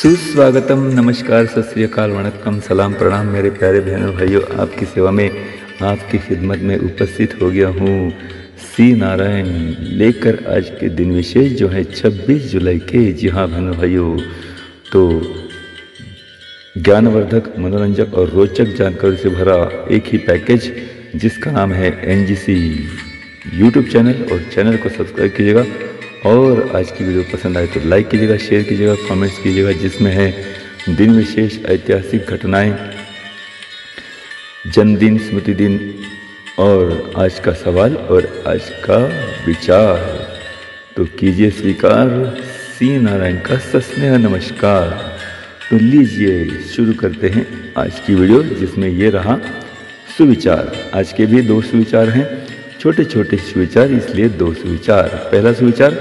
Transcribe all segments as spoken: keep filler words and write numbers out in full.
सुस्वागतम, नमस्कार, सत श्री अकाल, वणक्कम, सलाम, प्रणाम मेरे प्यारे बहनों भाइयों। आपकी सेवा में, आपकी खिदमत में उपस्थित हो गया हूँ सी नारायण, लेकर आज के दिन विशेष जो है छब्बीस जुलाई के। जी हाँ बहनों भाइयों, तो ज्ञानवर्धक, मनोरंजक और रोचक जानकारी से भरा एक ही पैकेज जिसका नाम है N G C YouTube channel. और चैनल को सब्सक्राइब कीजिएगा और आज की वीडियो पसंद आए तो लाइक कीजिएगा, शेयर कीजिएगा, कमेंट्स कीजिएगा, जिसमें है दिन विशेष, ऐतिहासिक घटनाएं, जन्मदिन, स्मृति दिन और आज का सवाल और आज का विचार। तो कीजिए स्वीकार सी नारायण का सस्नेह नमस्कार। तो लीजिए शुरू करते हैं आज की वीडियो, जिसमें ये रहा सुविचार। आज के भी दो सुविचार हैं, छोटे छोटे सुविचार, इसलिए दो सुविचार। पहला सुविचार,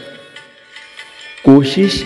कोशिश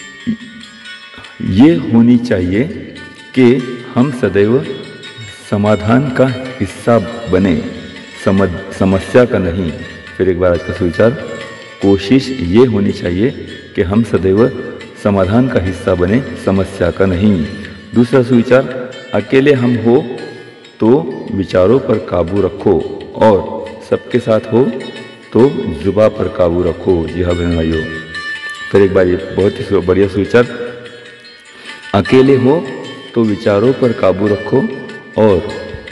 ये होनी चाहिए कि हम सदैव समाधान का हिस्सा बने, समस्या का नहीं। फिर एक बार आज का सुविचार, कोशिश ये होनी चाहिए कि हम सदैव समाधान का हिस्सा बने, समस्या का नहीं। दूसरा सुविचार, अकेले हम हो तो विचारों पर काबू रखो और सबके साथ हो तो जुबा पर काबू रखो। जी हाँ बहन भाइयों, फिर एक बार ये बहुत ही बढ़िया सुविचार, अकेले हो तो विचारों पर काबू रखो और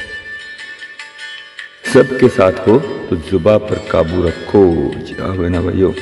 सबके साथ हो तो जुबा पर काबू रखो। जी हाँ बहन भाइयों,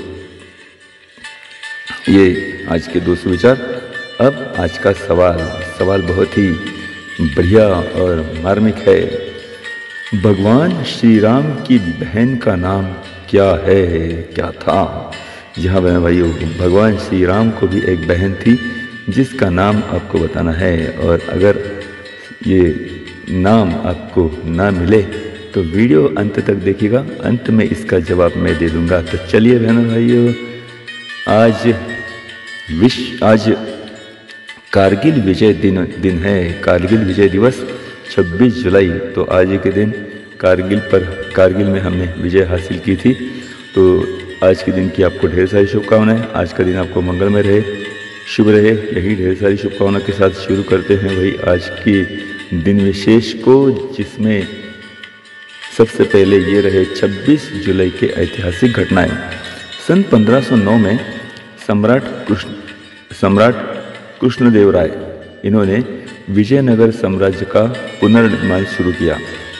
ये आज के दो सुविचार। अब आज का सवाल सवाल बहुत ही बढ़िया और मार्मिक है। भगवान श्री राम की बहन का नाम क्या है, क्या था? जी हाँ बहन भाइयों, भगवान श्री राम को भी एक बहन थी जिसका नाम आपको बताना है। और अगर ये नाम आपको ना मिले तो वीडियो अंत तक देखिएगा, अंत में इसका जवाब मैं दे दूंगा। तो चलिए बहनों भाइयों, आज विश्व आज कारगिल विजय दिन दिन है, कारगिल विजय दिवस छब्बीस जुलाई। तो आज के दिन कारगिल पर कारगिल में हमने विजय हासिल की थी। तो आज के दिन की आपको ढेर सारी शुभकामनाएं। आज का दिन आपको मंगलमय रहे, शुभ रहे, यही ढेर सारी शुभकामनाओं के साथ शुरू करते हैं भाई आज की दिन विशेष को, जिसमें सबसे पहले ये रहे छब्बीस जुलाई के ऐतिहासिक घटनाएं। सन पंद्रह सौ नौ में सम्राट कृष्ण सम्राट कृष्णदेवराय इन्होंने विजयनगर साम्राज्य का पुनर्निर्माण शुरू किया।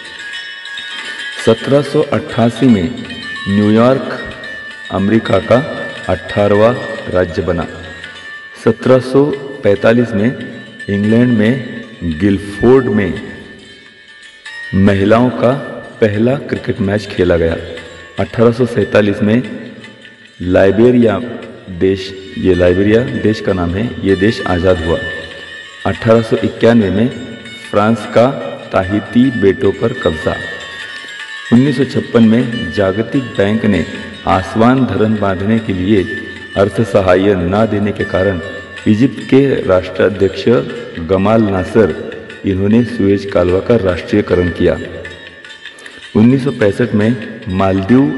सत्रह सौ अट्ठासी में न्यूयॉर्क अमेरिका का अठारहवां राज्य बना। सत्रह सौ पैंतालीस में इंग्लैंड में गिलफोर्ड में महिलाओं का पहला क्रिकेट मैच खेला गया। अठारह सौ सैंतालीस में लाइबेरिया देश, ये लाइबेरिया देश का नाम है, ये देश आज़ाद हुआ। अठारह सौ इक्यानवे में फ्रांस का ताहिती बेटों पर कब्जा। उन्नीस सौ छप्पन में जागतिक बैंक ने आसमान धरन बांधने के लिए अर्थ सहाय न देने के कारण इजिप्ट के राष्ट्राध्यक्ष गमाल नासर इन्होंने सुएज कालवा का राष्ट्रीयकरण किया। उन्नीस सौ पैंसठ में मालदीव,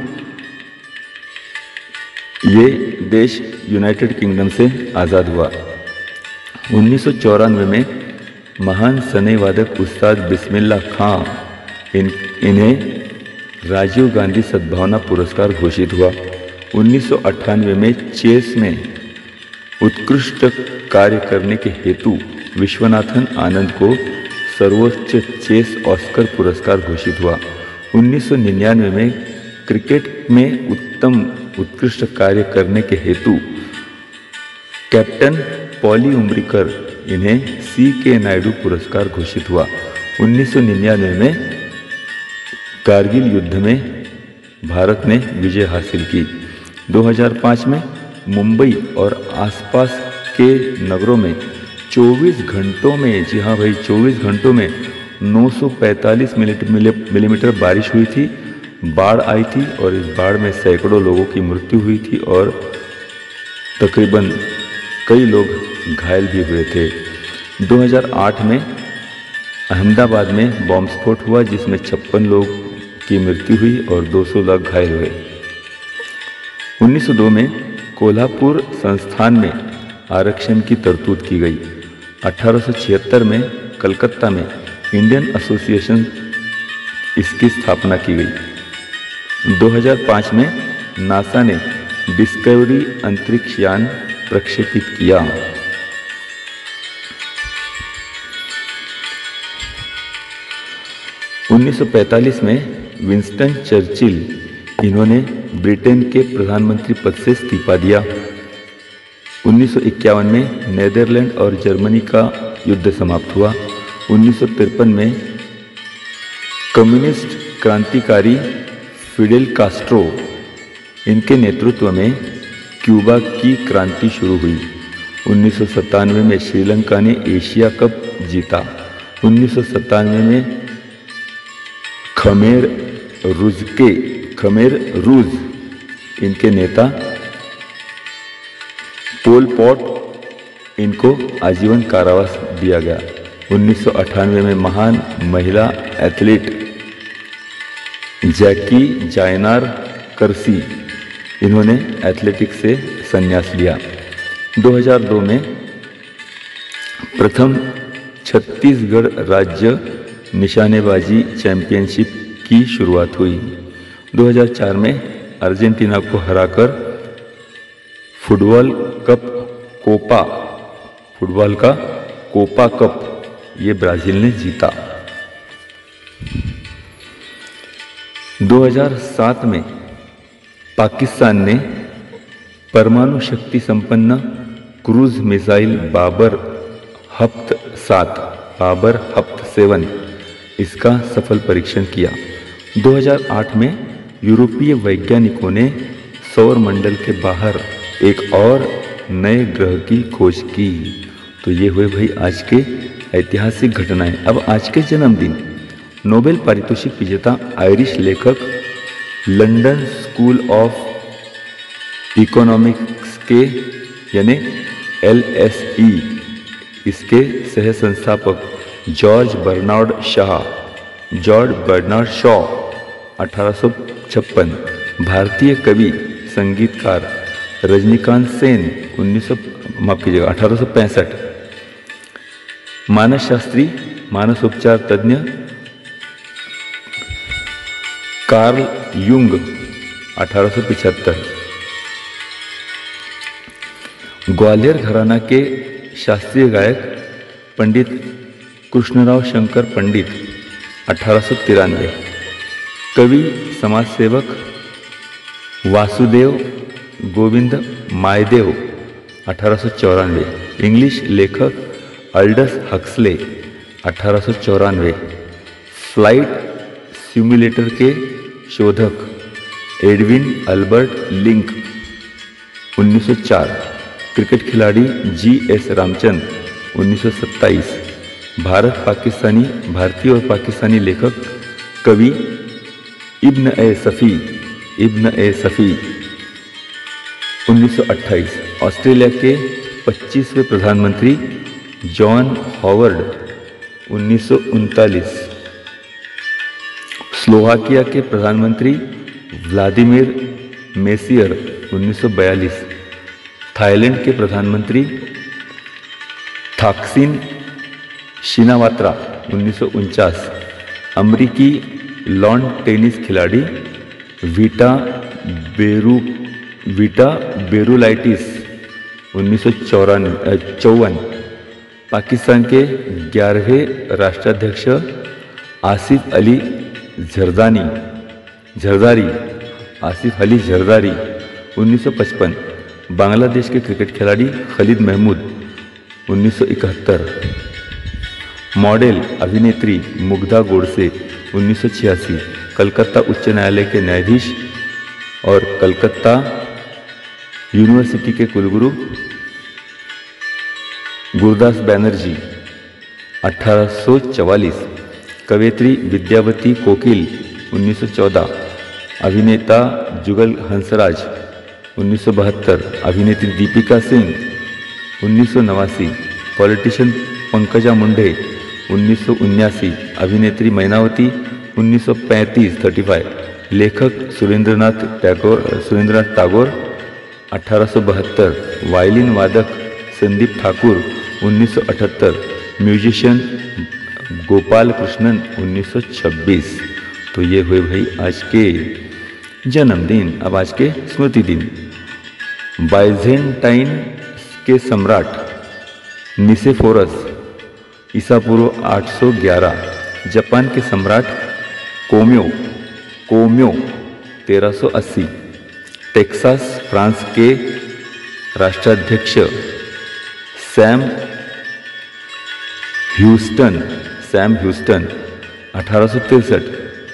ये देश यूनाइटेड किंगडम से आज़ाद हुआ। उन्नीस सौ चौरानवे में महान सनई वादक उस्ताद बिस्मिल्लाह खां इन इन्हें राजीव गांधी सद्भावना पुरस्कार घोषित हुआ। उन्नीस सौ अट्ठानवे में चेस में उत्कृष्ट कार्य करने के हेतु विश्वनाथन आनंद को सर्वोच्च चेस ऑस्कर पुरस्कार घोषित हुआ। उन्नीस सौ निन्यानवे में क्रिकेट में उत्तम उत्कृष्ट कार्य करने के हेतु कैप्टन पॉली उम्रिकर इन्हें सी के नायडू पुरस्कार घोषित हुआ। उन्नीस सौ निन्यानवे में कारगिल युद्ध में भारत ने विजय हासिल की। दो हज़ार पाँच में मुंबई और आसपास के नगरों में चौबीस घंटों में, जी हाँ भाई, चौबीस घंटों में नौ सौ पैंतालीस मिलीमीटर बारिश हुई थी, बाढ़ आई थी और इस बाढ़ में सैकड़ों लोगों की मृत्यु हुई थी और तकरीबन कई लोग घायल भी हुए थे। दो हज़ार आठ में अहमदाबाद में बॉम्ब स्फोट हुआ, जिसमें छप्पन लोग की मृत्यु हुई और दो सौ लोग घायल हुए। उन्नीस सौ दो में कोल्हापुर संस्थान में आरक्षण की तरतूद की गई। अठारह सौ छिहत्तर में कलकत्ता में इंडियन एसोसिएशन इसकी स्थापना की गई। दो हज़ार पाँच में नासा ने डिस्कवरी अंतरिक्ष यान प्रक्षेपित किया। उन्नीस सौ पैंतालीस में विंस्टन चर्चिल इन्होंने ब्रिटेन के प्रधानमंत्री पद से इस्तीफा दिया। उन्नीस सौ इक्यावन में नेदरलैंड और जर्मनी का युद्ध समाप्त हुआ। उन्नीस सौ तिरपन में कम्युनिस्ट क्रांतिकारी फिडेल कास्ट्रो इनके नेतृत्व में क्यूबा की क्रांति शुरू हुई। उन्नीस सौ सत्तानवे में श्रीलंका ने एशिया कप जीता। उन्नीस सौ सत्तानवे में खमेर रूज के खमेर रूज इनके नेता पोल पॉट इनको आजीवन कारावास दिया गया। उन्नीस सौ अट्ठानवे में महान महिला एथलीट जैकी जायनार करसी इन्होंने एथलेटिक्स से संन्यास लिया। दो हज़ार दो में प्रथम छत्तीसगढ़ राज्य निशानेबाजी चैंपियनशिप की शुरुआत हुई। दो हज़ार चार में अर्जेंटीना को हराकर फुटबॉल कप कोपा फुटबॉल का कोपा कप ये ब्राजील ने जीता। दो हज़ार सात में पाकिस्तान ने परमाणु शक्ति संपन्न क्रूज मिसाइल बाबर हफ्त सात बाबर हफ्त सेवन इसका सफल परीक्षण किया। दो हज़ार आठ में यूरोपीय वैज्ञानिकों ने सौर मंडल के बाहर एक और नए ग्रह की खोज की। तो ये हुए भाई आज के ऐतिहासिक घटनाएं। अब आज के जन्मदिन नोबेल पारितोषिक विजेता आयरिश लेखक, लंदन स्कूल ऑफ इकोनॉमिक्स के यानी एल एस ई इसके सह संस्थापक George Bernard Shaw George Bernard Shaw अठारह सौ छप्पन, भारतीय कवि संगीतकार रजनीकांत सेन उन्नीस सौ माफ कीजिएगा अठारह सौ पैंसठ, मानस शास्त्री मानसोपचार तज्ञ कार्ल युंग अठारह सौ पिछहत्तर, ग्वालियर घराना के शास्त्रीय गायक पंडित कृष्णराव शंकर पंडित अठारह सौ तिरानवे, कवि समाज सेवक वासुदेव गोविंद मायदेव अठारह सौ चौरानवे, इंग्लिश लेखक अल्डस हक्सले अठारह सौ चौरानवे, फ्लाइट सिम्युलेटर के शोधक एडविन अल्बर्ट लिंक उन्नीस सौ चार, क्रिकेट खिलाड़ी जी एस रामचंद्र उन्नीस सौ सत्ताईस, भारत पाकिस्तानी भारतीय और पाकिस्तानी लेखक कवि इब्न ए सफ़ी इब्न ए सफ़ी उन्नीस सौ अट्ठाईस, ऑस्ट्रेलिया के पच्चीसवें प्रधानमंत्री जॉन हॉवर्ड उन्नीस सौ उनतालीस, स्लोवाकिया के प्रधानमंत्री व्लादिमीर मेसियर उन्नीस सौ बयालीस, थाईलैंड के प्रधानमंत्री थाक्सिन शिनावात्रा उन्नीस सौ उनचास, अमरीकी लॉन टेनिस खिलाड़ी वीटा बेरू वीटा बेरुलाइटिस उन्नीस सौ चौरानवे चौवन, पाकिस्तान के ग्यारहवें राष्ट्राध्यक्ष आसिफ अली जरदानी जरदारी आसिफ अली जरदारी उन्नीस सौ पचपन, बांग्लादेश के क्रिकेट खिलाड़ी खलीद महमूद उन्नीस सौ इकहत्तर, मॉडल अभिनेत्री मुग्धा गोडसे उन्नीस सौ छियासी, कलकत्ता उच्च न्यायालय के न्यायाधीश और कलकत्ता यूनिवर्सिटी के कुलगुरु गुरदास बैनर्जी अठारह सौ चवालीस, कवयित्री विद्यावती कोकिल उन्नीस सौ चौदह, अभिनेता जुगल हंसराज उन्नीस सौ बहत्तर, अभिनेत्री दीपिका सिंह उन्नीस सौ नवासी, पॉलिटिशियन पंकजा मुंडे उन्नीस सौ उन्यासी, अभिनेत्री मैनावती उन्नीस सौ पैंतीस पैंतीस, लेखक सुरेंद्रनाथ टैगोर सुरेंद्रनाथ टैगोर अठारह सौ बहत्तर, वायलिन वादक संदीप ठाकुर उन्नीस सौ अठहत्तर, म्यूजिशियन गोपाल कृष्णन उन्नीस सौ छब्बीस। तो ये हुए भाई आज के जन्मदिन। अब आज के स्मृति दिन। बाइजेंटाइन के सम्राट निसेफोरस ईसा पूर्व आठ सौ ग्यारह, जापान के सम्राट कोम्यो कोम्यो तेरह सौ अस्सी, टेक्सास फ्रांस के राष्ट्राध्यक्ष सैम ह्यूस्टन सैम ह्यूस्टन अठारह सौ तिरसठ,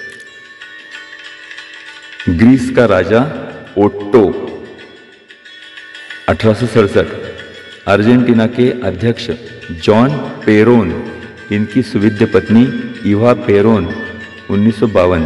ग्रीस का राजा ओट्टो अठारह सौ सड़सठ, अर्जेंटीना के अध्यक्ष जॉन पेरोन, इनकी सुविद्य पत्नी इवा पेरोन उन्नीस सौ बावन,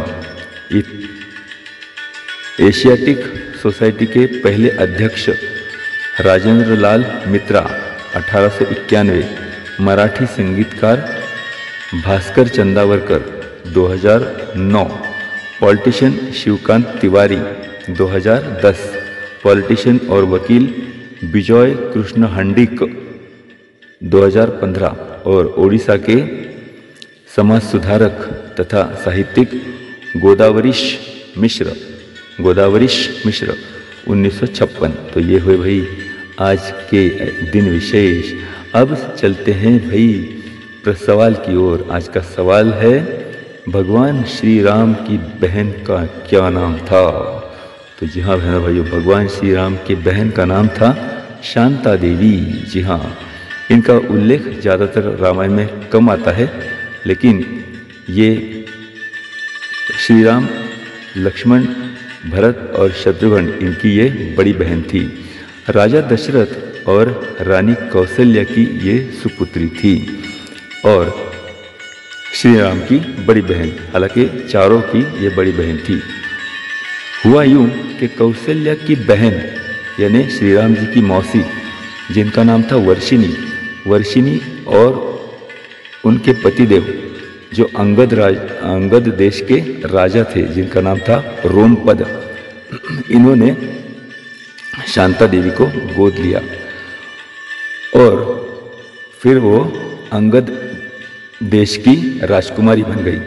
एशियाटिक सोसाइटी के पहले अध्यक्ष राजेंद्र लाल मित्रा अठारह सौ इक्यानवे, मराठी संगीतकार भास्कर चंदावरकर दो हज़ार नौ, पॉलिटिशियन शिवकांत तिवारी दो हज़ार दस, पॉलिटिशियन और वकील विजय कृष्ण हंडिक दो हज़ार पंद्रह और ओडिशा के समाज सुधारक तथा साहित्यिक गोदावरीश मिश्र गोदावरीश मिश्र उन्नीस सौ छप्पन। तो ये हुए भाई आज के दिन विशेष। अब चलते हैं भाई सवाल की ओर। आज का सवाल है भगवान श्री राम की बहन का क्या नाम था? तो जी हाँ बहनों भाइयों, भगवान श्री राम की बहन का नाम था शांता देवी। जी हाँ, इनका उल्लेख ज़्यादातर रामायण में कम आता है, लेकिन ये श्री राम, लक्ष्मण, भरत और शत्रुघ्न इनकी ये बड़ी बहन थी। राजा दशरथ और रानी कौशल्या की ये सुपुत्री थी और श्री राम की बड़ी बहन, हालांकि चारों की ये बड़ी बहन थी। हुआ यूं कि कौशल्या की बहन यानी श्री राम जी की मौसी, जिनका नाम था वर्षिनी वर्षिनी और उनके पतिदेव जो अंगद राज अंगद देश के राजा थे, जिनका नाम था रोमपद, इन्होंने शांता देवी को गोद लिया और फिर वो अंगद देश की राजकुमारी बन गई।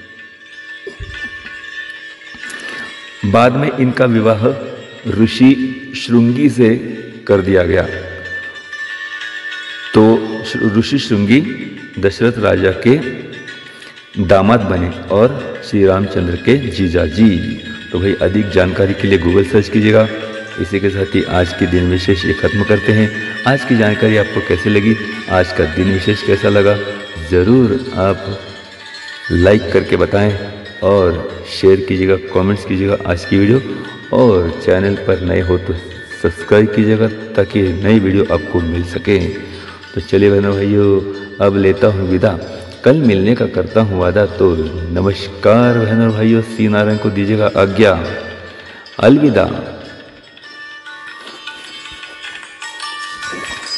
बाद में इनका विवाह ऋषि श्रृंगी से कर दिया गया। तो ऋषि श्रृंगी दशरथ राजा के दामाद बने और श्री रामचंद्र के जीजाजी। तो भाई अधिक जानकारी के लिए गूगल सर्च कीजिएगा। इसी के साथ ही आज के दिन विशेष ये खत्म करते हैं। आज की जानकारी आपको कैसी लगी, आज का दिन विशेष कैसा लगा, ज़रूर आप लाइक करके बताएं और शेयर कीजिएगा, कमेंट्स कीजिएगा आज की वीडियो, और चैनल पर नए हो तो सब्सक्राइब कीजिएगा ताकि नई वीडियो आपको मिल सके। तो चलिए बहनों भाइयों, अब लेता हूँ विदा, कल मिलने का करता हूँ वादा। तो नमस्कार बहनों भाइयों, सी नारायण को दीजिएगा आज्ञा, अलविदा।